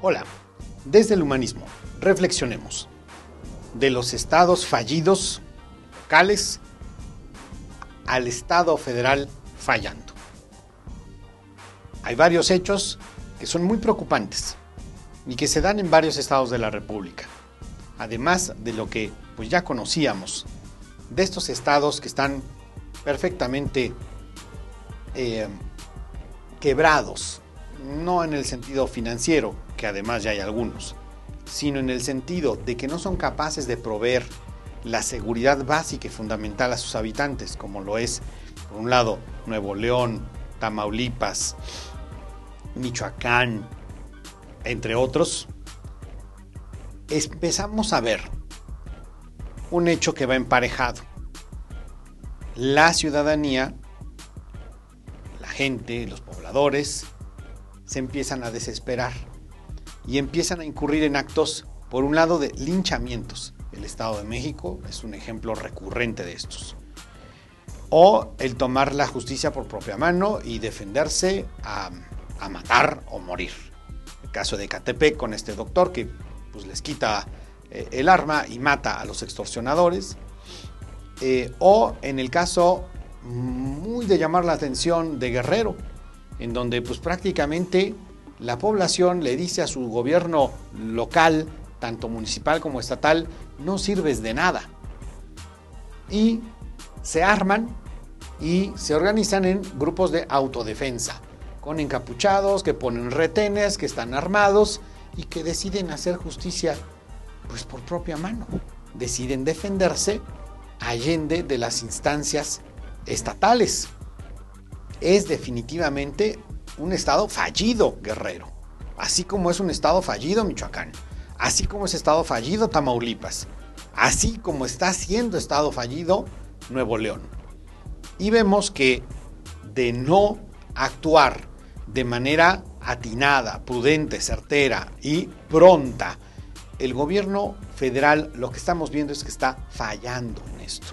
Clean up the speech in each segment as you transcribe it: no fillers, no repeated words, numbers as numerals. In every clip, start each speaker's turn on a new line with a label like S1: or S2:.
S1: Hola, desde el humanismo, reflexionemos de los estados fallidos locales al Estado federal fallando. Hay varios hechos que son muy preocupantes y que se dan en varios estados de la República, además de lo que ya conocíamos de estos estados que están perfectamente quebrados, no en el sentido financiero, que además ya hay algunos, sino en el sentido de que no son capaces de proveer la seguridad básica y fundamental a sus habitantes, como lo es, por un lado, Nuevo León, Tamaulipas, Michoacán, entre otros. Empezamos a ver un hecho que va emparejado. La ciudadanía, la gente, los pobladores, se empiezan a desesperar y empiezan a incurrir en actos, por un lado, de linchamientos. El Estado de México es un ejemplo recurrente de estos. O el tomar la justicia por propia mano y defenderse a matar o morir. El caso de Ecatepec con este doctor que les quita el arma y mata a los extorsionadores. O en el caso muy de llamar la atención de Guerrero, en donde prácticamente la población le dice a su gobierno local, tanto municipal como estatal, no sirves de nada. Y se arman y se organizan en grupos de autodefensa, con encapuchados, que ponen retenes, que están armados y que deciden hacer justicia por propia mano. Deciden defenderse allende de las instancias estatales. Es definitivamente un estado fallido, Guerrero, así como es un estado fallido Michoacán, así como es estado fallido Tamaulipas, así como está siendo estado fallido Nuevo León. Y vemos que de no actuar de manera atinada, prudente, certera y pronta, el gobierno federal, lo que estamos viendo es que está fallando en esto.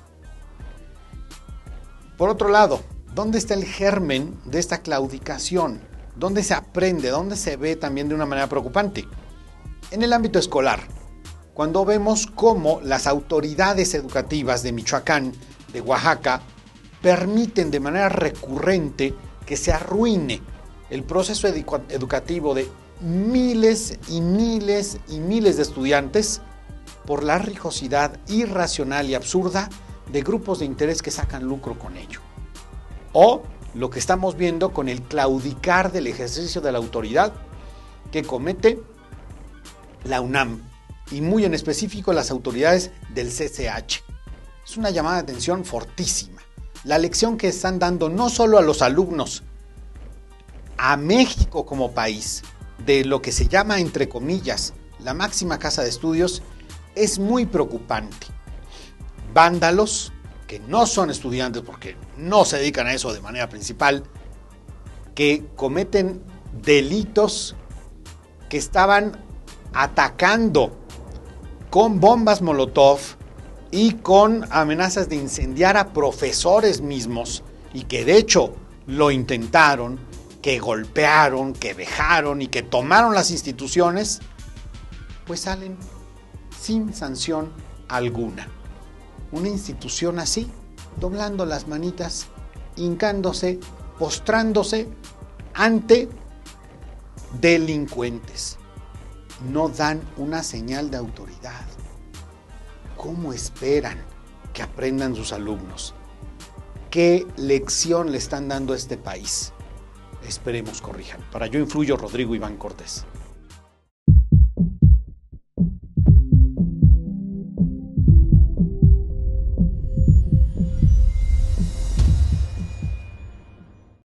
S1: Por otro lado, ¿dónde está el germen de esta claudicación? ¿Dónde se aprende? ¿Dónde se ve también de una manera preocupante? En el ámbito escolar, cuando vemos cómo las autoridades educativas de Michoacán, de Oaxaca, permiten de manera recurrente que se arruine el proceso educativo de miles y miles y miles de estudiantes por la rijosidad irracional y absurda de grupos de interés que sacan lucro con ello. O lo que estamos viendo con el claudicar del ejercicio de la autoridad que comete la UNAM y muy en específico las autoridades del CCH. Es una llamada de atención fortísima. La lección que están dando no solo a los alumnos, a México como país, de lo que se llama, entre comillas, la máxima casa de estudios, es muy preocupante. Vándalos, que no son estudiantes porque no se dedican a eso de manera principal, que cometen delitos, que estaban atacando con bombas Molotov y con amenazas de incendiar a profesores mismos, y que de hecho lo intentaron, que golpearon, que vejaron y que tomaron las instituciones, salen sin sanción alguna. Una institución así, doblando las manitas, hincándose, postrándose ante delincuentes. No dan una señal de autoridad. ¿Cómo esperan que aprendan sus alumnos? ¿Qué lección le están dando a este país? Esperemos corrijan. Para Yo Influyo, Rodrigo Iván Cortés.